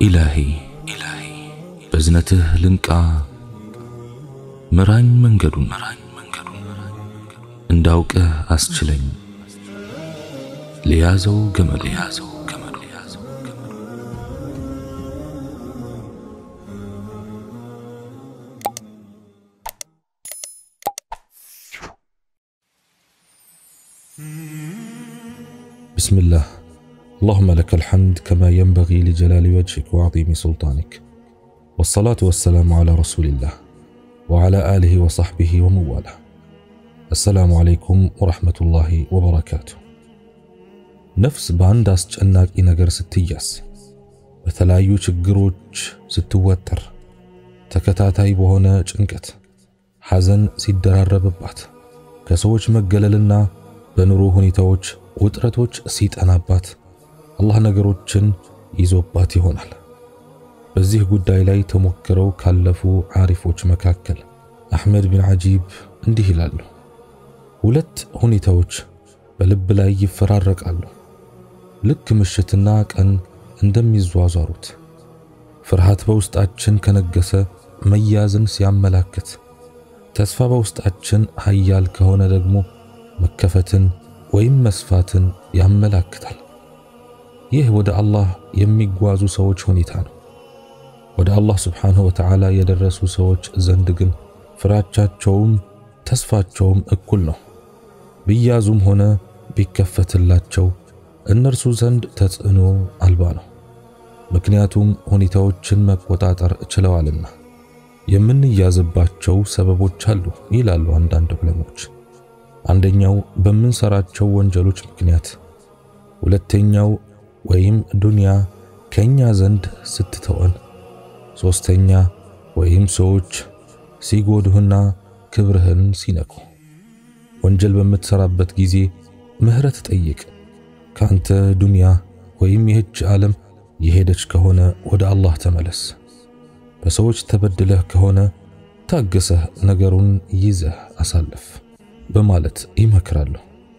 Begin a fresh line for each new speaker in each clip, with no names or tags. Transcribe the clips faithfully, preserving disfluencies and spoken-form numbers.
إلهي إلهي بزنته لنكا مران منجدون مران منجدون انداوك أسجلين ليازو جمل ليازو جمل ليازو
بسم الله. اللهم لك الحمد كما ينبغي لجلال وجهك وعظيم سلطانك، والصلاة والسلام على رسول الله وعلى آله وصحبه ومواله. السلام عليكم ورحمة الله وبركاته. نفس باند أسجناك إنجر ستياس بثلايو چگروج ستوتر تكتاتاي بهونا چنكت حزن سيدرارببات كسوچ مگللنا بنورو ሁኔታዎች ውጥረቶች ሲጠናባት አላህ ነገሮችን ይዞባት ይሆናል። በዚህ ጉዳይ ላይ ተሞክረው ካለፉ ዓሪፎች መካከል አህመድ ቢን አጂብ እንዲህ ይላሉ። ሁለት ሁኔታዎች በልብ ላይ ይፈራረቃሉ፣ ልክ ምሽትና ቀን እንደሚዟዟሩት። ፍርሃት በውስጣችን ከነገሰ መያዝን ሲያመላክት፣ ተስፋ በውስጣችን ኃያል ከሆነ ደግሞ መከፈትን ወይም መስፋትን ያመላክታል። ይህ ወደ አላህ የሚጓዙ ሰዎች ሁኔታ ነው። ወደ አላህ Subhanahu Wa Ta'ala የደረሱ ሰዎች ዘንድ ግን ፍራቻቸውም ተስፋቸውም እኩል ነው። ቢያዙም ሆነ ቢከፈትላቸው እነርሱ ዘንድ ተጽዕኖ አልባ ነው። ምክንያቱም ሁኔታዎችን መቆጣጠር ችለዋልና። የምንያዝባቸው ሰበቦች አሉ ይላሉ አንዳንድ ዑለሞች። አንደኛው በምንሰራቸው ወንጀሎች ምክንያት፣ ሁለተኛው ወይም ዱንያ ከኛ ዘንድ ስትተወን፣ ሶስተኛ ወይም ሰዎች ሲጎዱህና ክብርህን ሲነኩ። ወንጀል በምትሰራበት ጊዜ ምህረት ጠይቅ። ካንተ ዱንያ ወይም ይህች ዓለም የሄደች ከሆነ ወደ አላህ ተመለስ። በሰዎች ተበድለህ ከሆነ ታገሰህ ነገሩን ይዘህ አሳልፍ በማለት ይመክራሉ።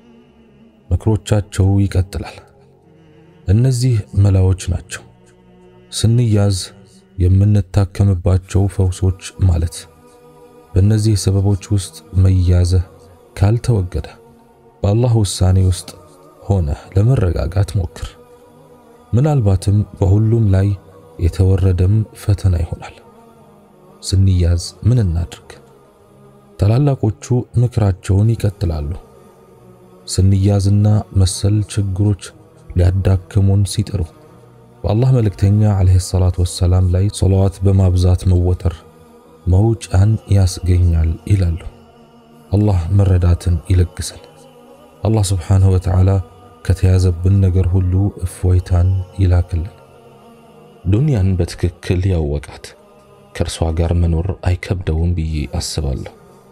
ምክሮቻቸው ይቀጥላል። እነዚህ መላዎች ናቸው ስንያዝ የምንታከምባቸው ፈውሶች ማለት። በእነዚህ ሰበቦች ውስጥ መያዝህ ካልተወገደ በአላህ ውሳኔ ውስጥ ሆነ ለመረጋጋት ሞክር። ምናልባትም በሁሉም ላይ የተወረደም ፈተና ይሆናል። ስንያዝ ምን እናድርግ? ታላላቆቹ ምክራቸውን ይቀጥላሉ። ስንያዝና መሰል ችግሮች ሊያዳክሙን ሲጥሩ በአላህ መልእክተኛ አለይሂ ሰላቱ ወሰላም ላይ ሶላዋት በማብዛት መወተር መውጫን ያስገኛል ይላሉ። አላህ መረዳትን ይለግሰን። አላህ Subhanahu Wa Ta'ala ከተያዘብን ነገር ሁሉ እፎይታን ይላክልን። ዱንያን በትክክል ያወቃት ከርሷ ጋር መኖር አይከብደውም ብዬ አስባለሁ።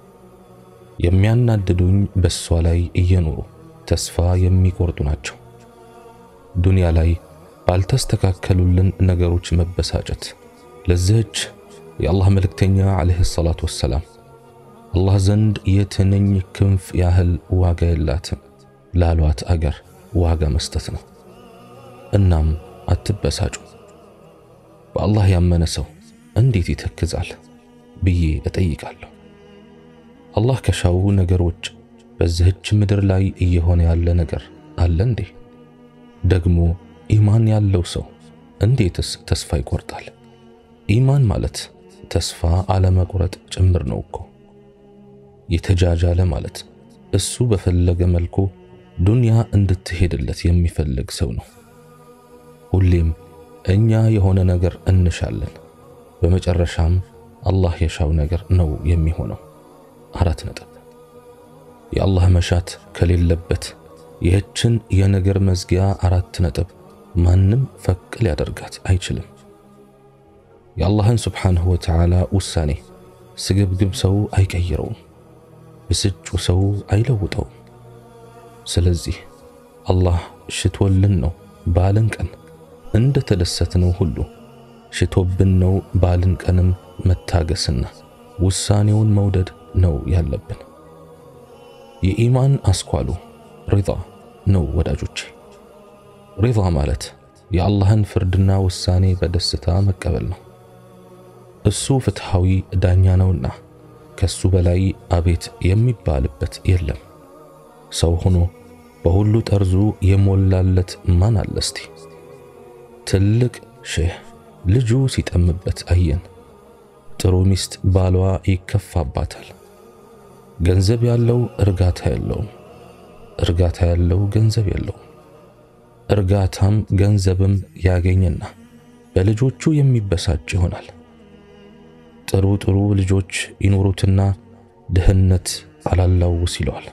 የሚያናድዱኝ በሷ ላይ እየኖሩ ተስፋ የሚቆርጡ ናቸው። ዱንያ ላይ ባልተስተካከሉልን ነገሮች መበሳጨት ለዚህች የአላህ መልእክተኛ አለይሂ ሰላቱ ወሰላም አላህ ዘንድ የትንኝ ክንፍ ያህል ዋጋ የላትም ላሏት አገር ዋጋ መስጠት ነው። እናም አትበሳጩ። በአላህ ያመነ ሰው እንዴት ይተክዛል ብዬ እጠይቃለሁ። አላህ ከሻው ነገሮች በዚህች ምድር ላይ እየሆነ ያለ ነገር አለ እንዴ? ደግሞ ኢማን ያለው ሰው እንዴትስ ተስፋ ይቆርጣል? ኢማን ማለት ተስፋ አለመቁረጥ ጭምር ነው እኮ። የተጃጃለ ማለት እሱ በፈለገ መልኩ ዱንያ እንድትሄድለት የሚፈልግ ሰው ነው። ሁሌም እኛ የሆነ ነገር እንሻለን፣ በመጨረሻም አላህ የሻው ነገር ነው የሚሆነው። አራት ነጥብ። የአላህ መሻት ከሌለበት ይህችን የነገር መዝጊያ አራት ነጥብ ማንም ፈቅ ሊያደርጋት አይችልም። የአላህን Subhanahu Wa Ta'ala ውሳኔ ስግብግብ ሰው አይቀይረውም፣ ብስጩ ሰው አይለውጠውም። ስለዚህ አላህ ሽቶልን ነው ባልን ቀን እንደ ተደሰትነው ሁሉ ሽቶብን ነው ባልን ቀንም መታገስና ውሳኔውን መውደድ ነው ያለብን። የኢማን አስኳሉ ሪዳ ነው ወዳጆቼ። ሪዳ ማለት የአላህን ፍርድና ውሳኔ በደስታ መቀበል ነው። እሱ ፍትሃዊ ዳኛ ነውና ከሱ በላይ አቤት የሚባልበት የለም። ሰው ሆኖ በሁሉ ጠርዙ የሞላለት ማን አለ እስቲ? ትልቅ ሼህ ልጁ ሲጠምበት አየን። ጥሩ ሚስት ባሏ ይከፋባታል። ገንዘብ ያለው እርጋታ የለውም፣ እርጋታ ያለው ገንዘብ የለውም። እርጋታም ገንዘብም ያገኝና በልጆቹ የሚበሳጭ ይሆናል። ጥሩ ጥሩ ልጆች ይኖሩትና ድህነት አላላውስ ይለዋል።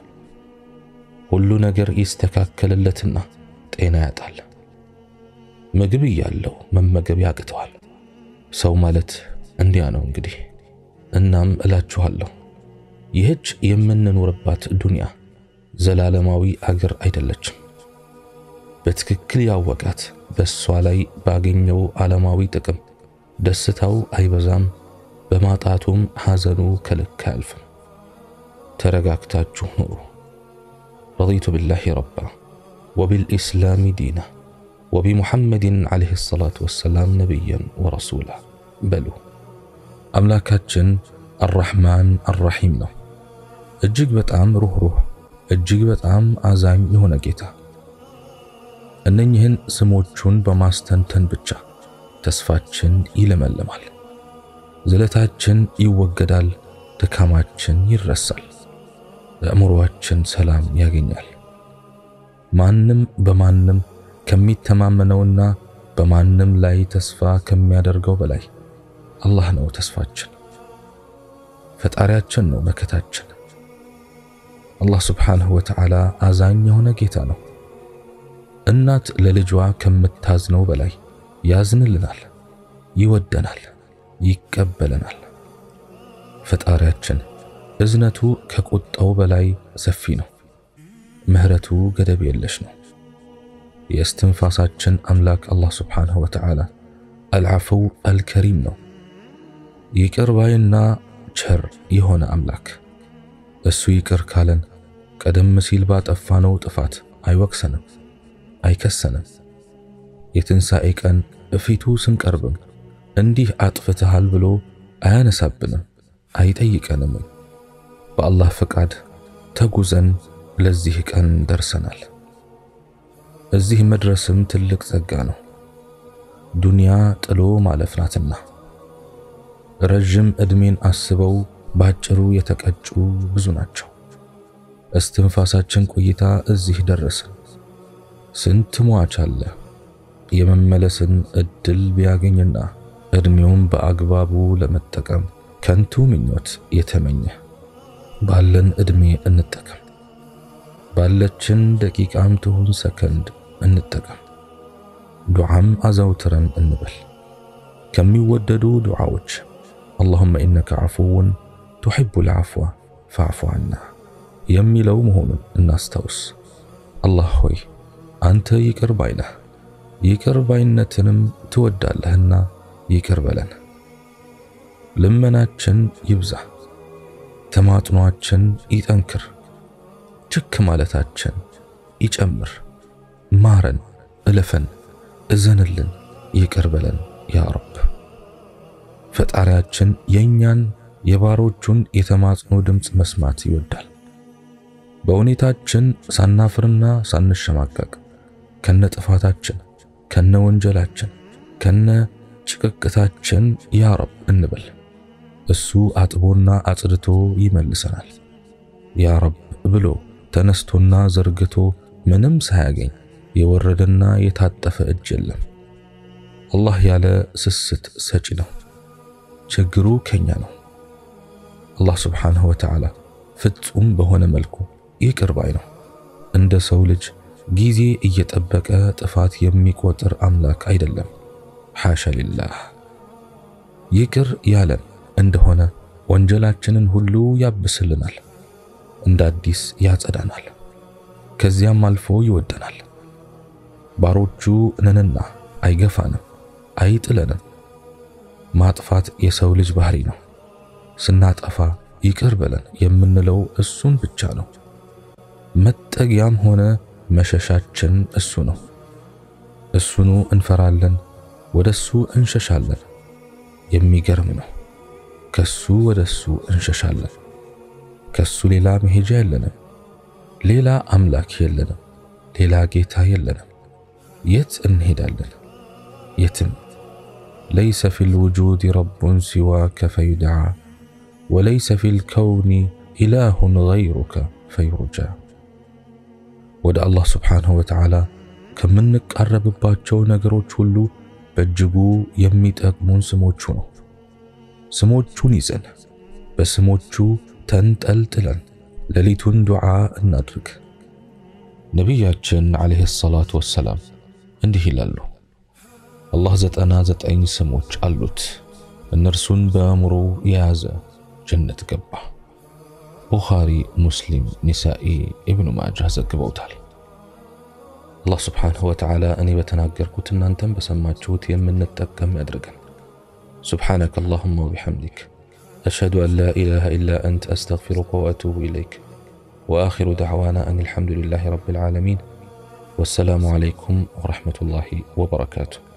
ሁሉ ነገር ይስተካከልለትና ጤና ያጣል። ምግብ ያለው መመገብ ያቅተዋል። ሰው ማለት እንዲያ ነው እንግዲህ። እናም እላችኋለሁ ይህች የምንኖርባት ዱንያ ዘላለማዊ አገር አይደለችም። በትክክል ያወቃት በሷ ላይ ባገኘው ዓለማዊ ጥቅም ደስታው አይበዛም፣ በማጣቱም ሐዘኑ ከልክ አያልፍም። ተረጋግታችሁ ኑሩ። ረዲቱ ቢላሂ ረባ ወቢልኢስላሚ ዲና ወቢሙሐመድን ዓለይሂ ሰላቱ ወሰላም ነቢያን ወረሱላ በሉ። አምላካችን አርረሕማን አርረሒም ነው። እጅግ በጣም ሩህሩህ እጅግ በጣም አዛኝ የሆነ ጌታ። እነኚህን ስሞቹን በማስተንተን ብቻ ተስፋችን ይለመልማል፣ ዝለታችን ይወገዳል፣ ድካማችን ይረሳል፣ አእምሮአችን ሰላም ያገኛል። ማንም በማንም ከሚተማመነውና በማንም ላይ ተስፋ ከሚያደርገው በላይ አላህ ነው ተስፋችን፣ ፈጣሪያችን ነው መከታችን። አላህ ሱብሓነሁ ወተዓላ አዛኝ የሆነ ጌታ ነው። እናት ለልጇ ከምታዝነው በላይ ያዝንልናል፣ ይወደናል፣ ይቀበለናል። ፈጣሪያችን እዝነቱ ከቁጣው በላይ ሰፊ ነው፣ ምህረቱ ገደብ የለሽ ነው። የእስትንፋሳችን አምላክ አላህ ሱብሓነሁ ወተዓላ አልዓፉው አልከሪም ነው፣ ይቅር ባይና ቸር የሆነ አምላክ። እሱ ይቅር ካለን ቀደም ሲል ባጠፋነው ጥፋት አይወቅሰንም፣ አይከሰንም። የትንሣኤ ቀን እፊቱ ስንቀርብም እንዲህ አጥፍተሃል ብሎ አያነሳብንም፣ አይጠይቀንም። በአላህ ፈቃድ ተጉዘን ለዚህ ቀን ደርሰናል። እዚህ መድረስም ትልቅ ጸጋ ነው። ዱንያ ጥሎ ማለፍ ናትና ረጅም ዕድሜን አስበው ባጭሩ የተቀጩ ብዙ ናቸው። እስትንፋሳችን ቆይታ እዚህ ደረስን። ስንት ሟች አለ የመመለስን እድል ቢያገኝና ዕድሜውን በአግባቡ ለመጠቀም ከንቱ ምኞት የተመኘ። ባለን ዕድሜ እንጠቀም፣ ባለችን ደቂቃም ትሁን ሰከንድ እንጠቀም። ዱዓም አዘውትረን እንበል። ከሚወደዱ ዱዓዎች اللهم إنك عفو تحب العفو فاعف عنا የሚለው መሆኑን እናስታውስ። አላህ ሆይ አንተ ይቅር ባይ ነህ፣ ይቅር ባይነትንም ትወዳለህና ይቅር በለን። ልመናችን ይብዛ፣ ተማጥኗችን ይጠንክር፣ ችክ ማለታችን ይጨምር። ማረን፣ እለፈን፣ እዘንልን፣ ይቅር በለን ያ ረብ። ፈጣሪያችን የኛን የባሮቹን የተማጽኖ ድምጽ መስማት ይወዳል። በሁኔታችን ሳናፍርና ሳንሸማቀቅ ከነ ጥፋታችን ከነ ወንጀላችን ከነ ጭቅቅታችን ያ ረብ እንበል። እሱ አጥቦና አጽድቶ ይመልሰናል። ያ ረብ ብሎ ተነስቶና ዘርግቶ ምንም ሳያገኝ የወረደና የታጠፈ እጅ የለም። አላህ ያለ ስስት ሰጪ ነው። ችግሩ ከኛ ነው። አላህ ሱብሓነሁ ወተዓላ ፍጹም በሆነ መልኩ ይቅር ባይ ነው። እንደ ሰው ልጅ ጊዜ እየጠበቀ ጥፋት የሚቆጥር አምላክ አይደለም። ሐሻ ሊላህ። ይቅር ያለን እንደሆነ ወንጀላችንን ሁሉ ያብስልናል፣ እንደ አዲስ ያጸዳናል፣ ከዚያም አልፎ ይወደናል። ባሮቹ ነንና አይገፋንም፣ አይጥለንም። ማጥፋት የሰው ልጅ ባህሪ ነው። ስናጠፋ ይቅር በለን የምንለው እሱን ብቻ ነው። መጠጊያም ሆነ መሸሻችን እሱ ነው። እሱኑ እንፈራለን፣ ወደሱ እንሸሻለን። የሚገርም ነው። ከሱ ወደሱ እንሸሻለን። ከሱ ሌላ መሄጃ የለንም። ሌላ አምላክ የለንም። ሌላ ጌታ የለንም። የት እንሄዳለን? የትም። ليس في الوجود رب سواك فيدعى وليس في الكون إله غيرك فيرجى. ወደ አላህ ስብሓንሁ ወተዓላ ከምንቃረብባቸው ነገሮች ሁሉ በእጅጉ የሚጠቅሙን ስሞቹ ነው። ስሞቹን ይዘን በስሞቹ ተንጠልጥለን ሌሊቱን ዱዓ እናድርግ። ነቢያችን ዓለይሂ ሰላቱ ወሰላም እንዲህ ይላሉ፣ አላህ ዘጠና ዘጠኝ ስሞች አሉት፣ እነርሱን በአእምሮ የያዘ ጀነት ገባ። ቡኻሪ፣ ሙስሊም፣ ኒሳኢ፣ ኢብኑ ማጃህ ዘግበውታል። አላህ ስብሓንሁ ወተዓላ እኔ በተናገርኩት እናንተም በሰማችሁት የምንጠቀም ያድርገን። سبحانك اللهم وبحمدك أشهد أن لا إله إلا أنت أستغفرك وأتوب إليك وآخر دعوانا أن الحمد لله رب العالمين والسلام عليكم ورحمة الله وبركاته.